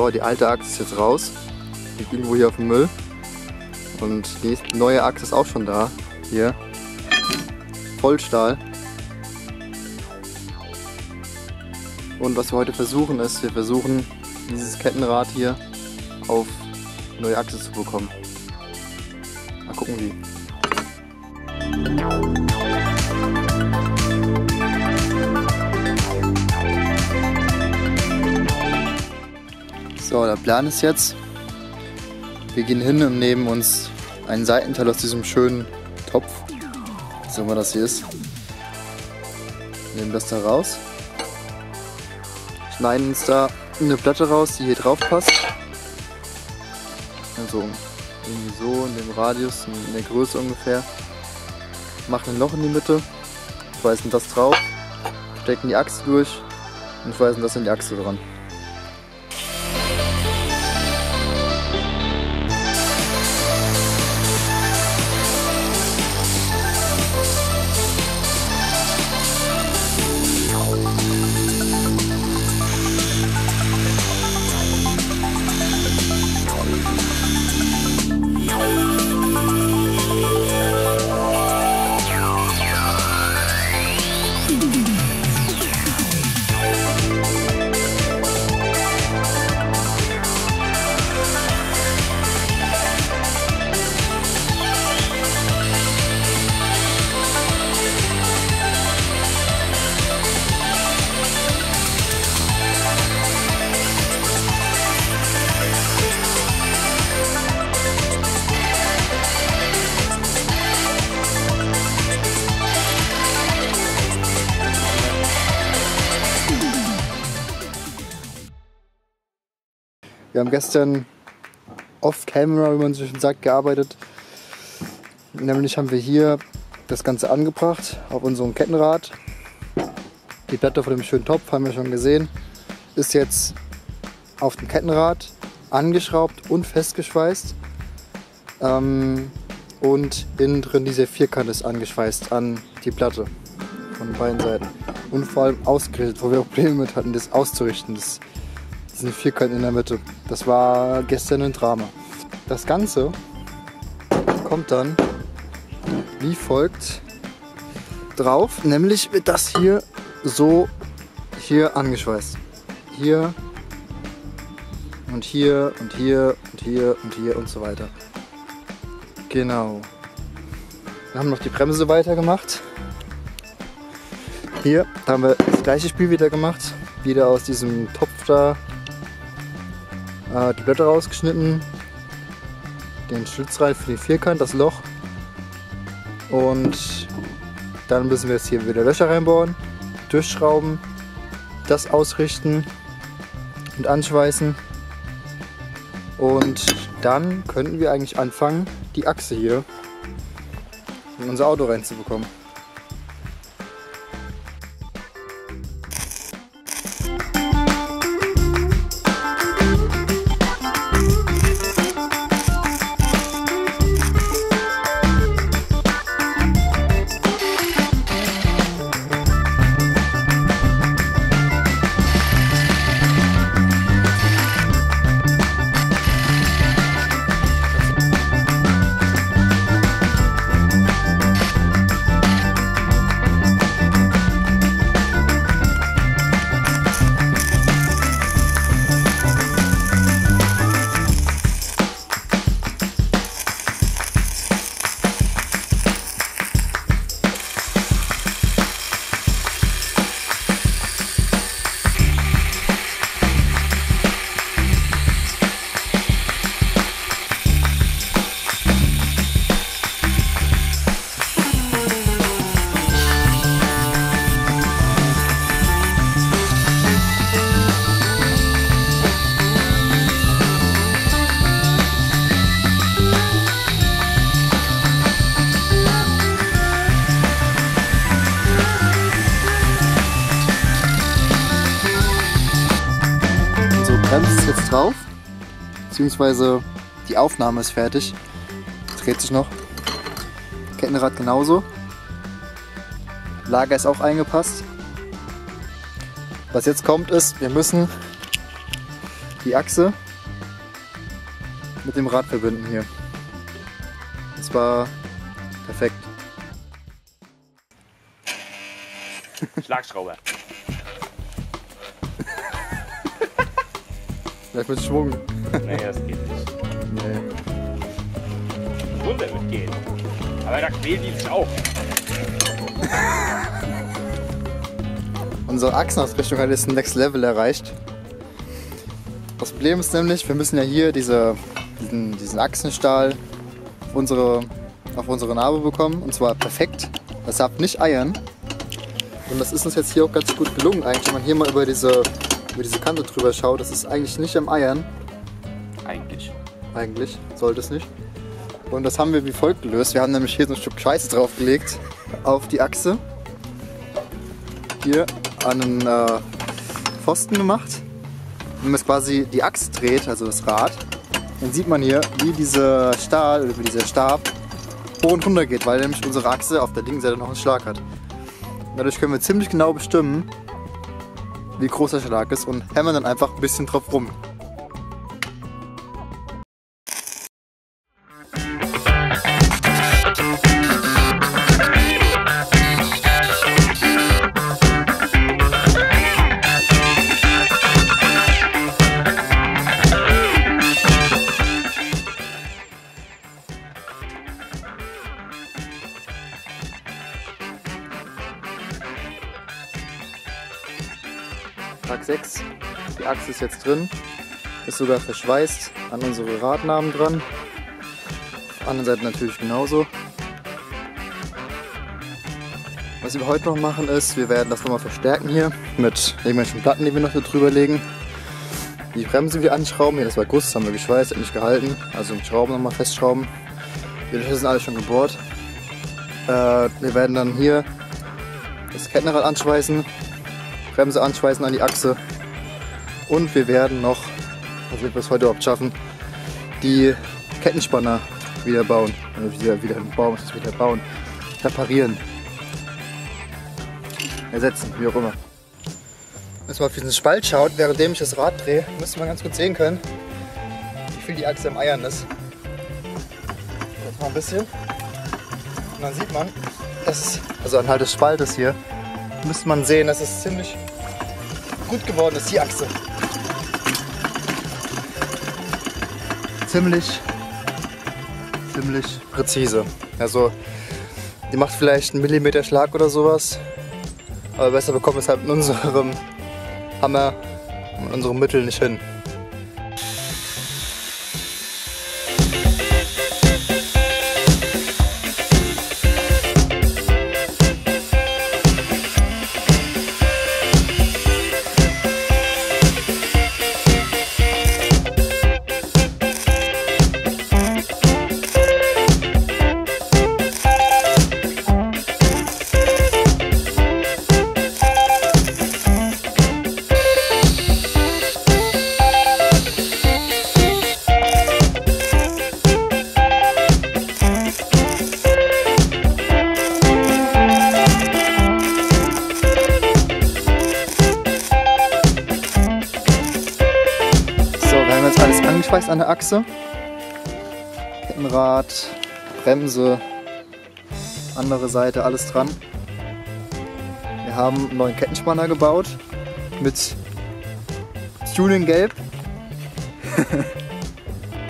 So, die alte Achse ist jetzt raus. Liegt irgendwo hier auf dem Müll. Und die neue Achse ist auch schon da. Hier. Vollstahl. Und was wir heute versuchen ist, wir versuchen dieses Kettenrad hier auf neue Achse zu bekommen. Mal gucken wie. So, der Plan ist jetzt, wir gehen hin und nehmen uns einen Seitenteil aus diesem schönen Topf, was auch immer das hier ist, nehmen das da raus, schneiden uns da eine Platte raus, die hier drauf passt, also irgendwie so in dem Radius, in der Größe ungefähr, machen ein Loch in die Mitte, schweißen das drauf, stecken die Achse durch und schweißen das in die Achse dran. Wir haben gestern off-camera, wie man so schön sagt, gearbeitet. Nämlich haben wir hier das Ganze angebracht auf unserem Kettenrad. Die Platte von dem schönen Topf haben wir schon gesehen. Ist jetzt auf dem Kettenrad angeschraubt und festgeschweißt. Und innen drin dieser Vierkant ist angeschweißt an die Platte von beiden Seiten. Und vor allem ausgerichtet, wo wir auch Probleme mit hatten, das auszurichten. Diesen Vierkant in der Mitte. Das war gestern ein Drama. Das Ganze kommt dann wie folgt drauf, nämlich wird das hier so hier angeschweißt. Hier und hier und hier und hier und hier und so weiter. Genau. Wir haben noch die Bremse weitergemacht. Hier haben wir das gleiche Spiel wieder gemacht. Wieder aus diesem Topf da die Blätter rausgeschnitten, den Schlitz rein für den Vierkant, das Loch, und dann müssen wir jetzt hier wieder Löcher reinbohren, durchschrauben, das ausrichten und anschweißen, und dann könnten wir eigentlich anfangen, die Achse hier in unser Auto reinzubekommen. Bremse ist jetzt drauf, beziehungsweise die Aufnahme ist fertig. Dreht sich noch. Kettenrad genauso. Lager ist auch eingepasst. Was jetzt kommt ist, wir müssen die Achse mit dem Rad verbinden hier. Das war perfekt. Schlagschrauber. Vielleicht mit Schwung. Nee, das geht nicht. Nee. Wunder wird gehen. Aber da quälen die sich auch. Unsere Achsenausrichtung hat jetzt ein Next Level erreicht. Das Problem ist nämlich, wir müssen ja hier diesen Achsenstahl auf unsere Narbe bekommen. Und zwar perfekt. Das darf nicht eiern. Und das ist uns jetzt hier auch ganz gut gelungen eigentlich, wenn man hier mal über diese Kante drüber schaut. Das ist eigentlich nicht am Eiern. Eigentlich sollte es nicht. Und das haben wir wie folgt gelöst. Wir haben nämlich hier so ein Stück Scheiße draufgelegt auf die Achse. Hier an einen Pfosten gemacht. Und wenn man jetzt quasi die Achse dreht, also das Rad, dann sieht man hier, wie dieser Stahl oder wie dieser Stab hoch und runter geht, weil nämlich unsere Achse auf der linken Seite noch einen Schlag hat. Und dadurch können wir ziemlich genau bestimmen, wie groß der Schlag ist und hämmern dann einfach ein bisschen drauf rum. Tag 6, die Achse ist jetzt drin, ist sogar verschweißt an unsere Radnaben dran, auf der anderen Seite natürlich genauso. Was wir heute noch machen ist, wir werden das nochmal verstärken hier mit irgendwelchen Platten, die wir noch hier drüber legen. Die Bremse wir anschrauben, hier das war Guss, das haben wir geschweißt, hat nicht gehalten, also mit Schrauben nochmal festschrauben. Die Löcher sind alle schon gebohrt. Wir werden dann hier das Kettenrad anschweißen, Bremse anschweißen an die Achse und wir werden noch, also wir es heute überhaupt schaffen, die Kettenspanner wieder bauen, reparieren, ersetzen, wie auch immer. Wenn man auf diesen Spalt schaut, währenddem ich das Rad drehe, müsste man ganz gut sehen können, wie viel die Achse im Eiern ist. Jetzt mal ein bisschen und dann sieht man, dass es, also anhand des Spaltes hier, müsste man sehen, dass es ziemlich gut geworden ist, die Achse. Ziemlich präzise. Also die macht vielleicht einen Millimeter Schlag oder sowas, aber besser bekommen wir es halt mit unserem Hammer und unserem Mittel nicht hin. Alles angeschweißt an der Achse. Kettenrad, Bremse, andere Seite, alles dran. Wir haben einen neuen Kettenspanner gebaut mit Tuning Gelb.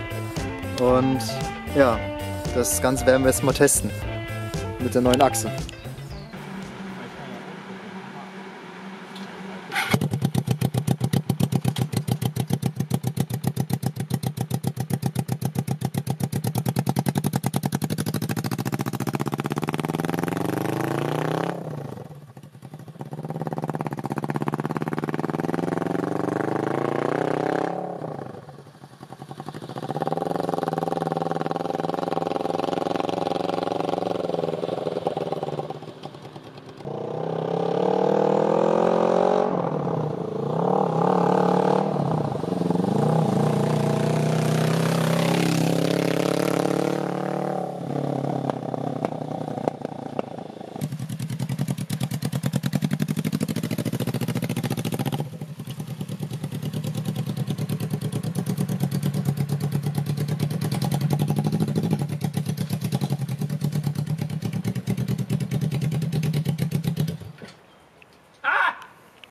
Und ja, das Ganze werden wir jetzt mal testen mit der neuen Achse.